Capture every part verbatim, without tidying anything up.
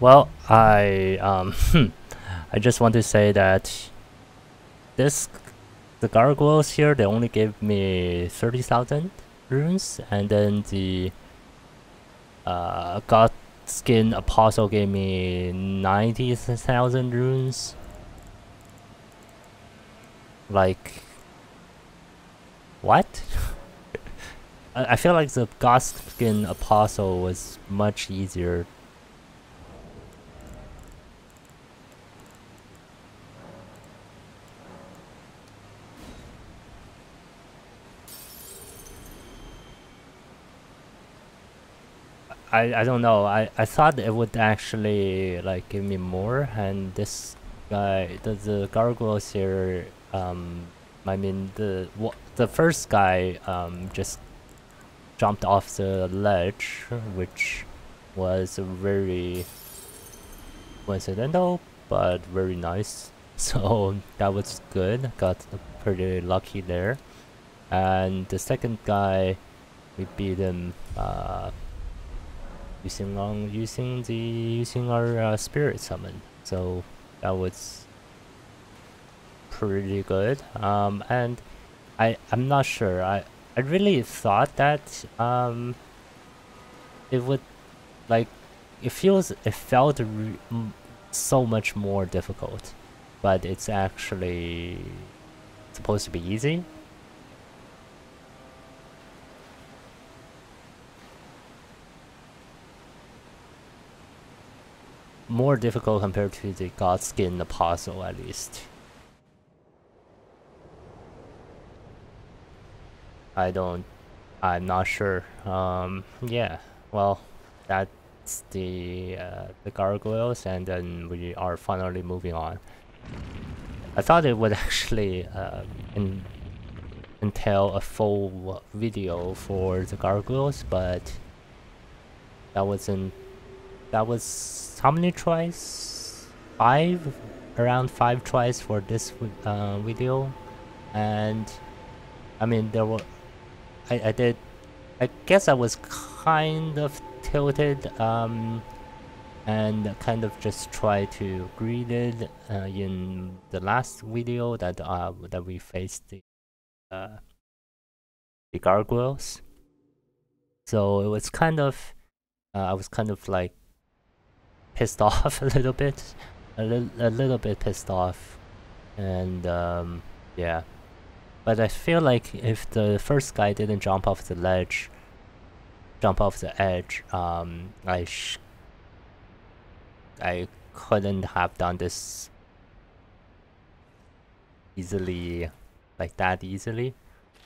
Well, I um, I just want to say that this the gargoyles here, they only gave me thirty thousand runes, and then the uh, God Skin Apostle gave me ninety thousand runes. Like, what? I, I feel like the God Skin Apostle was much easier. I, I don't know. I, I thought it would actually like give me more, and this guy, the the gargoyles here, um, I mean the the first guy um just jumped off the ledge, which was very coincidental but very nice. So that was good. Got pretty lucky there. And the second guy, we beat him. Uh, using on using the using our uh, spirit summon, so that was pretty good. Um and i i'm not sure, i i really thought that um it would, like, it feels it felt re so much more difficult, but it's actually supposed to be easy. More difficult compared to the Godskin Apostle, at least. I don't... I'm not sure. Um, yeah, well, that's the, uh, the gargoyles, and then we are finally moving on. I thought it would actually uh, in, entail a full video for the gargoyles, but that wasn't... That was how many tries? Five? Around five tries for this uh, video. And I mean, there were... I, I did... I guess I was kind of tilted um, and kind of just try to greet it uh, in the last video that uh, that we faced the, uh, the gargoyles. So it was kind of... Uh, I was kind of like pissed off a little bit, a little, a little bit pissed off, and um, yeah. But I feel like if the first guy didn't jump off the ledge, jump off the edge, um, I sh I couldn't have done this easily, like that easily.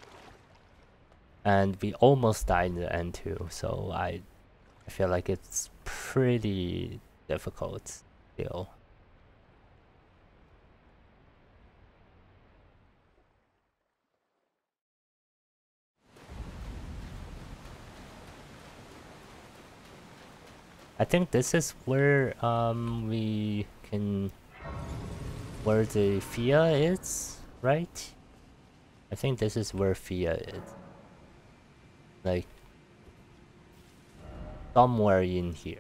And we almost died in the end too, so I, I feel like it's pretty difficult still. I think this is where um we can, where the Fia is, right? I think this is where Fia is. Like somewhere in here.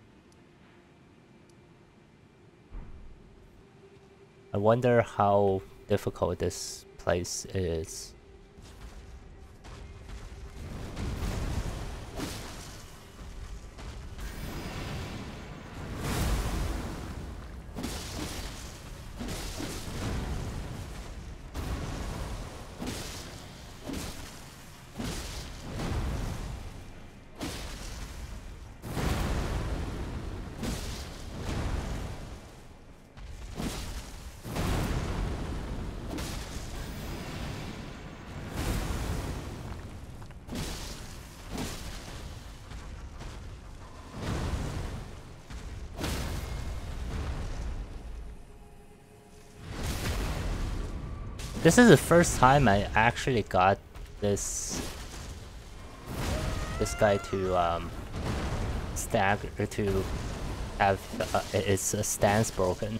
I wonder how difficult this place is. This is the first time I actually got this this guy to um, stagger, to have uh, its uh, stance broken.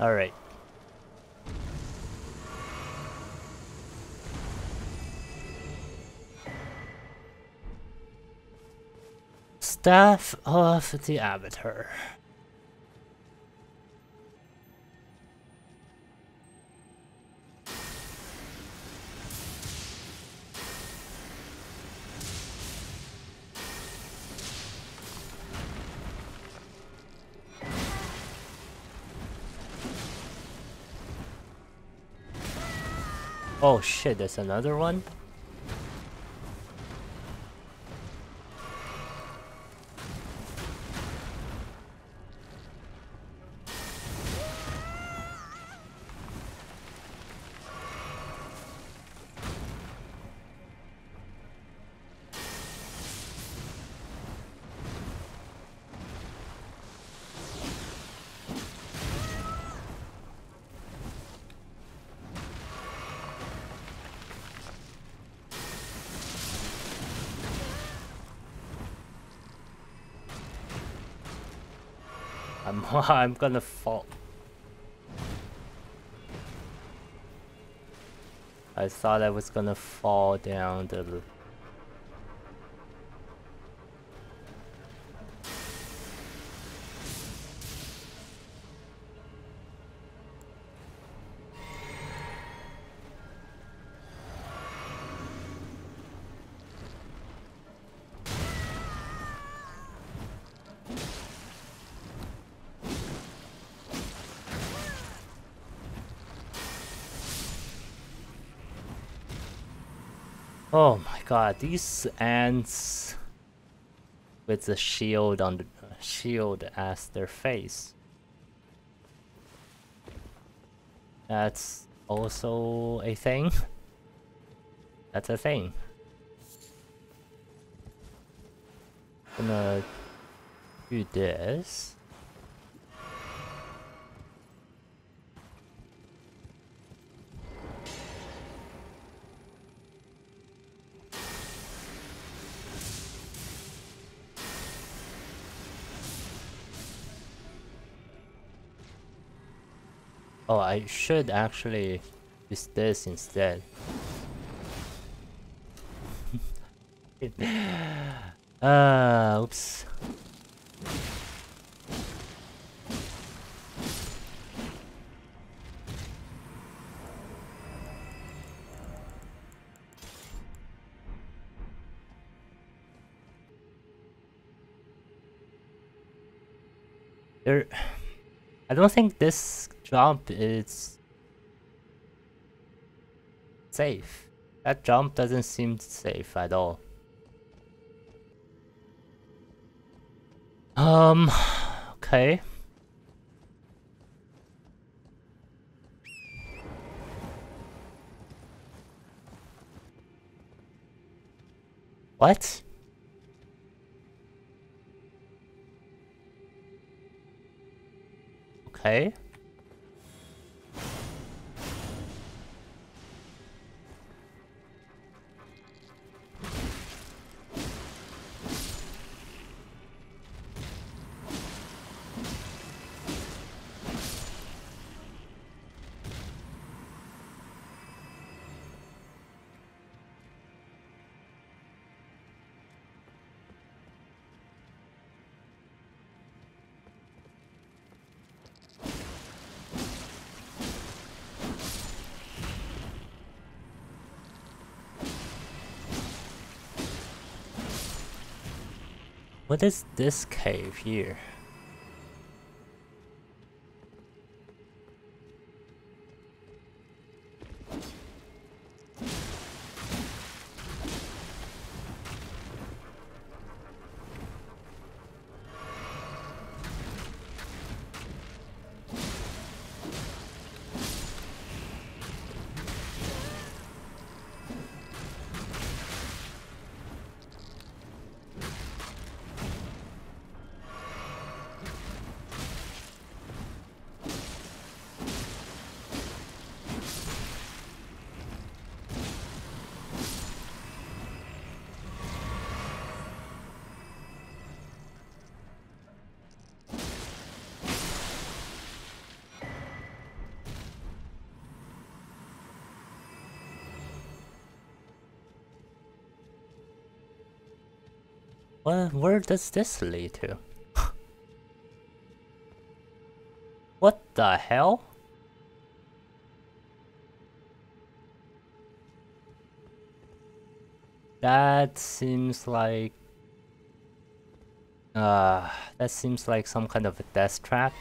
Alright. Staff of the Avatar. Oh shit, there's another one? I'm, I'm gonna fall. I thought I was gonna fall down the... Oh my god, these ants with the shield on the shield as their face. That's also a thing. That's a thing. Gonna do this. Oh, I should actually use this instead. Ah, uh, oops. There, I don't think this jump is safe. That jump doesn't seem safe at all. Um, okay. What? Okay. What is this cave here? What? Where does this lead to? What the hell? That seems like... Uh, that seems like some kind of a death trap.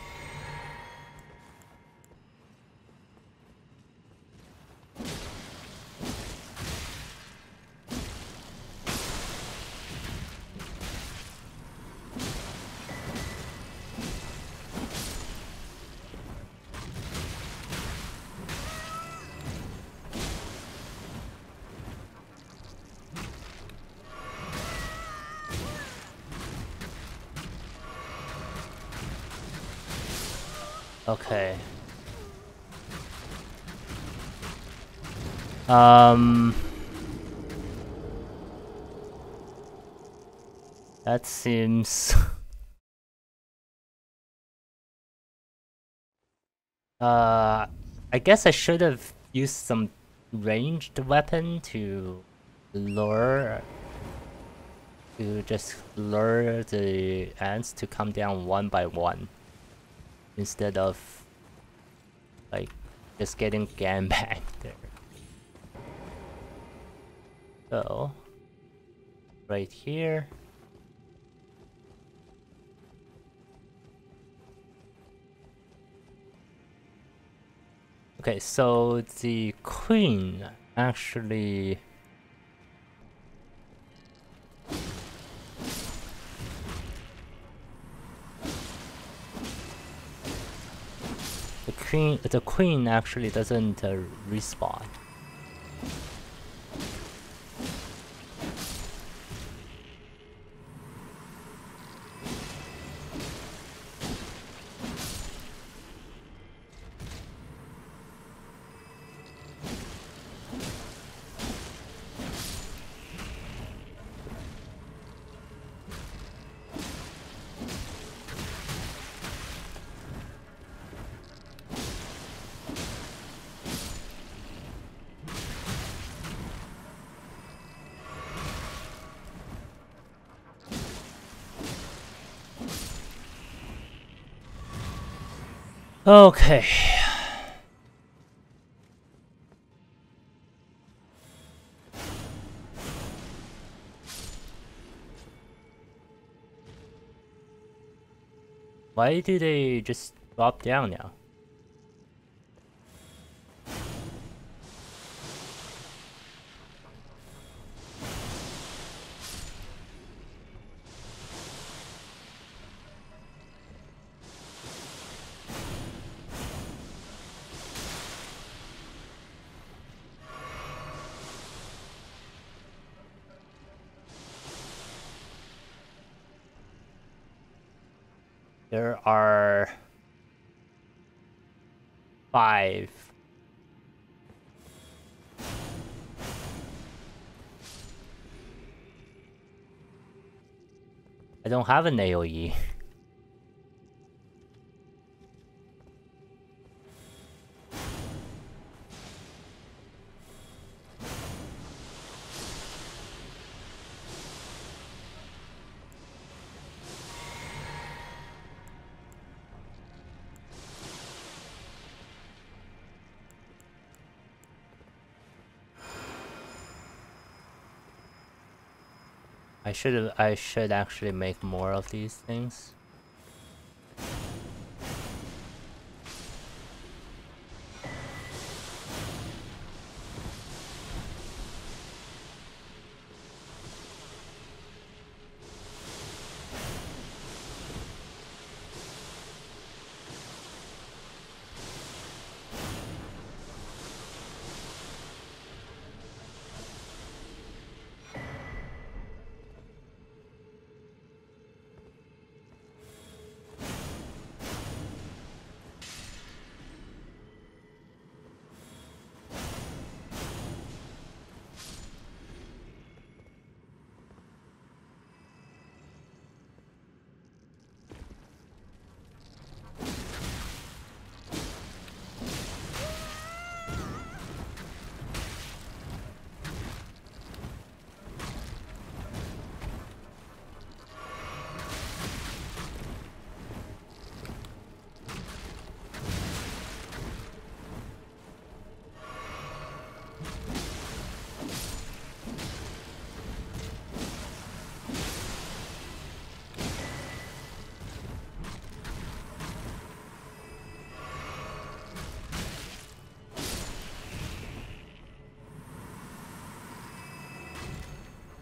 Okay. Um... That seems... uh... I guess I should have used some ranged weapon to lure... to just lure the ants to come down one by one. Instead of... like, just getting gangbanged there. So... right here... Okay, so the queen actually... The queen, the queen actually doesn't uh, respawn. Okay. Why do they just drop down now? There are five. I don't have an A O E. I should I should actually make more of these things.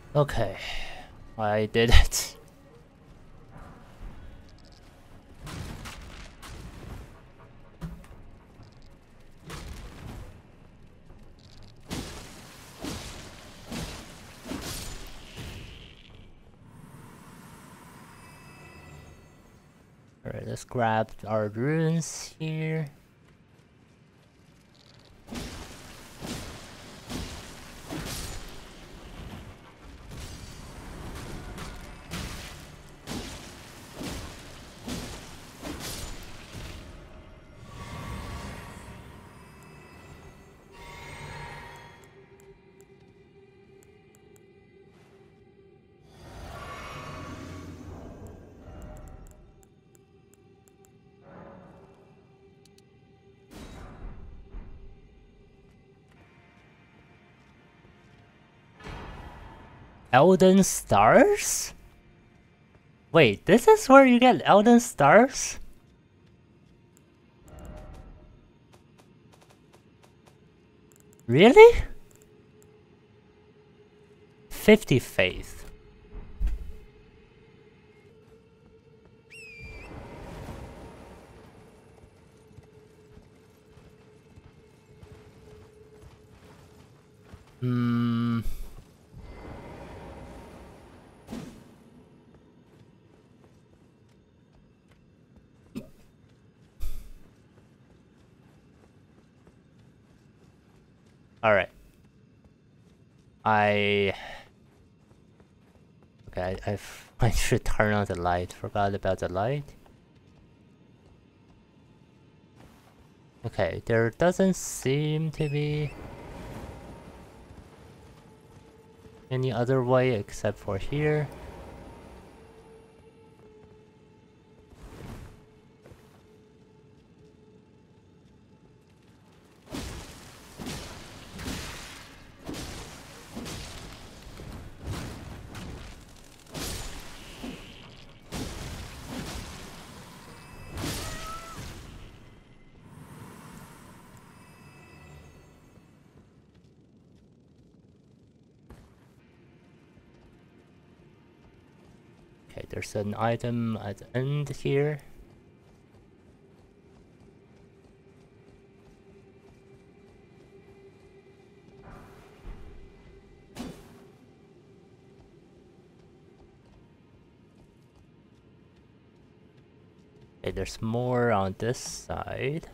Okay, I did it. Alright, let's grab our runes here. Elden Stars? Wait, this is where you get Elden Stars? Really? fifty faith. Hmm. Alright. I... Okay, I, I've, I should turn on the light. Forgot about the light. Okay, there doesn't seem to be any other way except for here. Okay, there's an item at the end here. Okay, there's more on this side.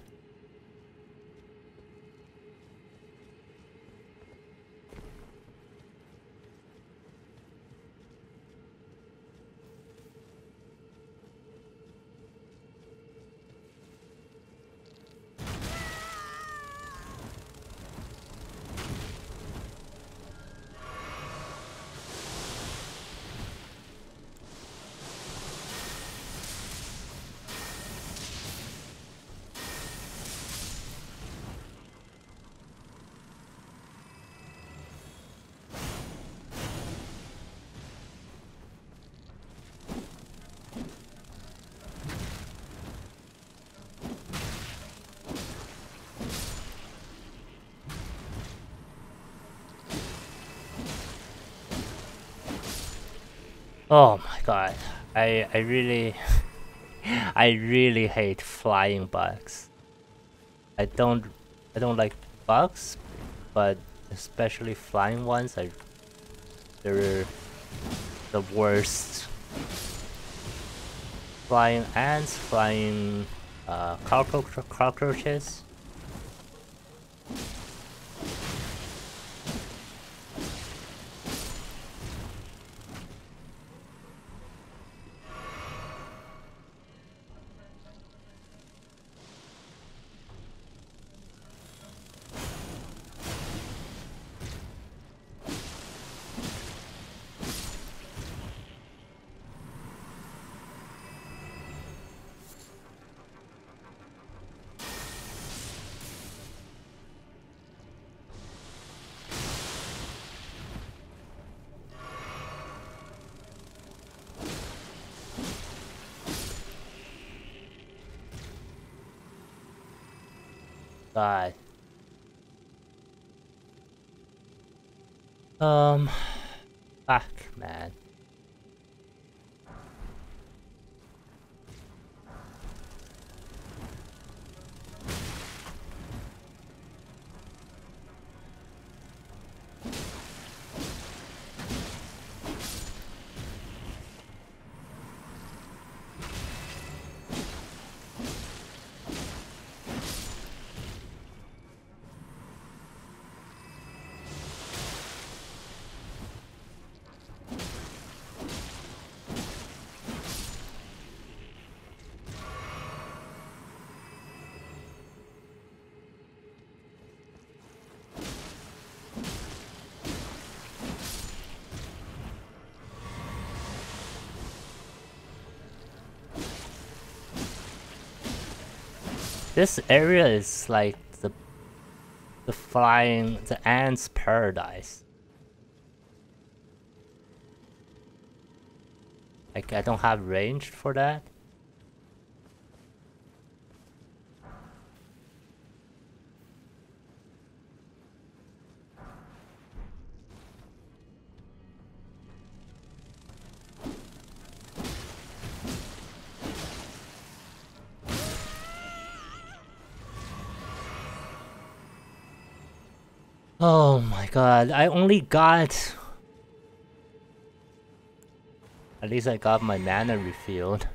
Oh my god, I I really I really hate flying bugs. I don't I don't like bugs, but especially flying ones, I they're the worst. Flying ants, flying uh, cockroach cockroaches. God. Um, Fuck, man. This area is like the the flying the ants' paradise. Like I don't have range for that. Oh my god, I only got... At least I got my mana refilled.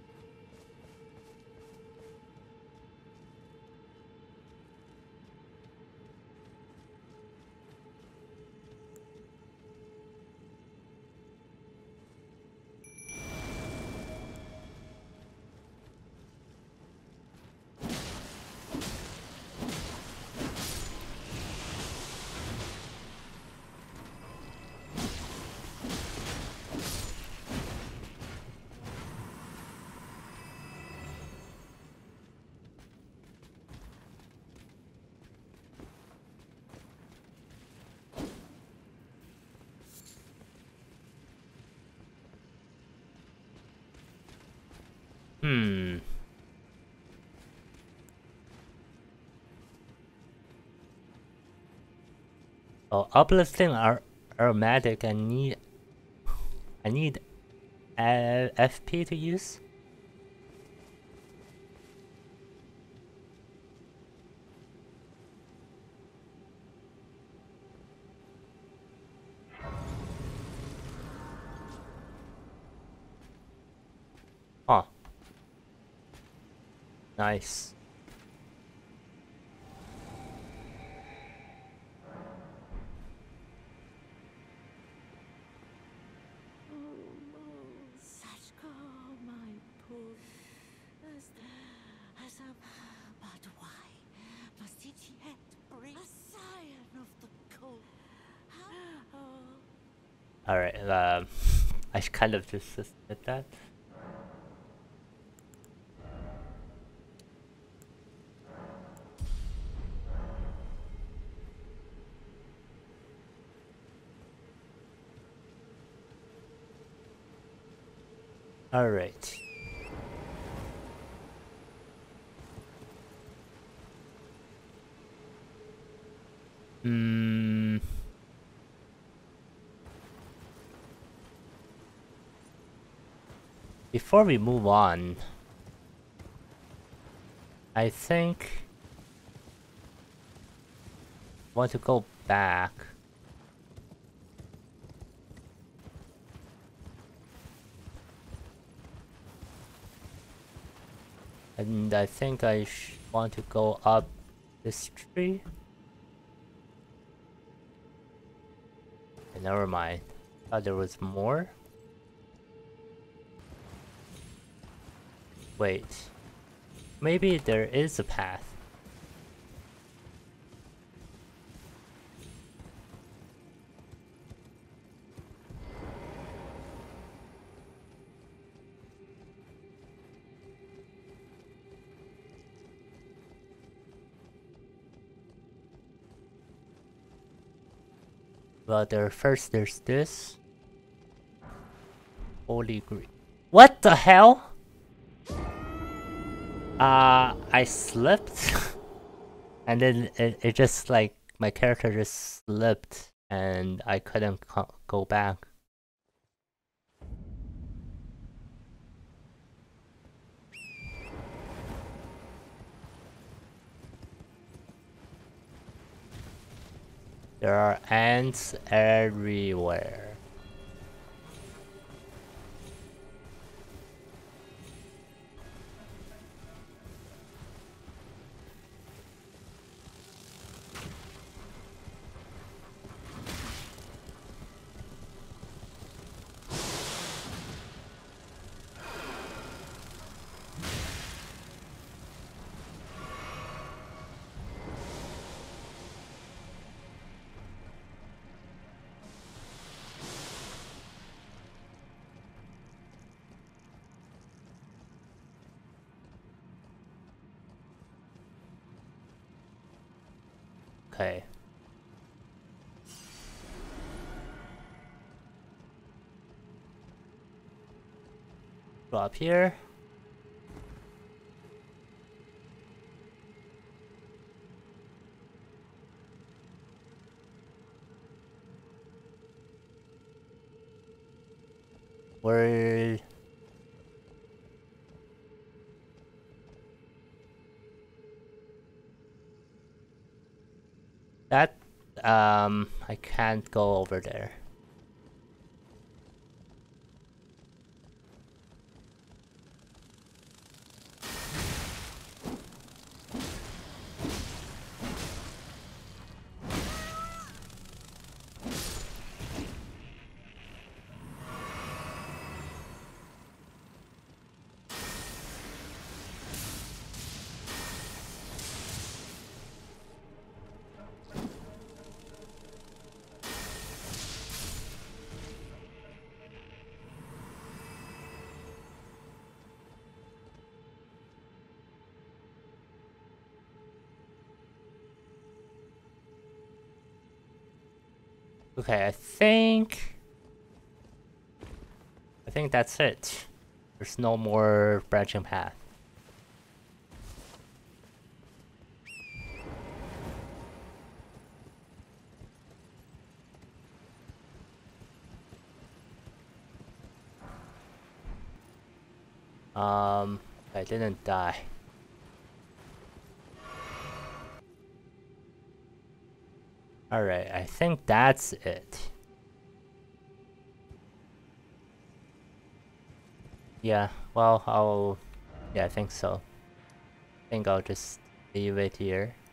Hmm. Oh, uplifting ar aromatic. I need. I need uh, F P to use. Huh. Nice. Alright, um, I kind of just did that. Alright. Hmm. Before we move on, I think I want to go back. And I think I sh want to go up this tree. Okay, never mind. Thought there was more. Wait. Maybe there is a path. Well, there first there's this. Holy Greek. What the hell? Uh, I slipped. And then it, it just like, my character just slipped and I couldn't co go back. There are ants everywhere. Okay. Go up here. Where... That, um, I can't go over there. Okay, I think... I think that's it. There's no more branching path. Um, I didn't die. Alright, I think that's it. Yeah, well, I'll... Yeah, I think so. I think I'll just leave it here.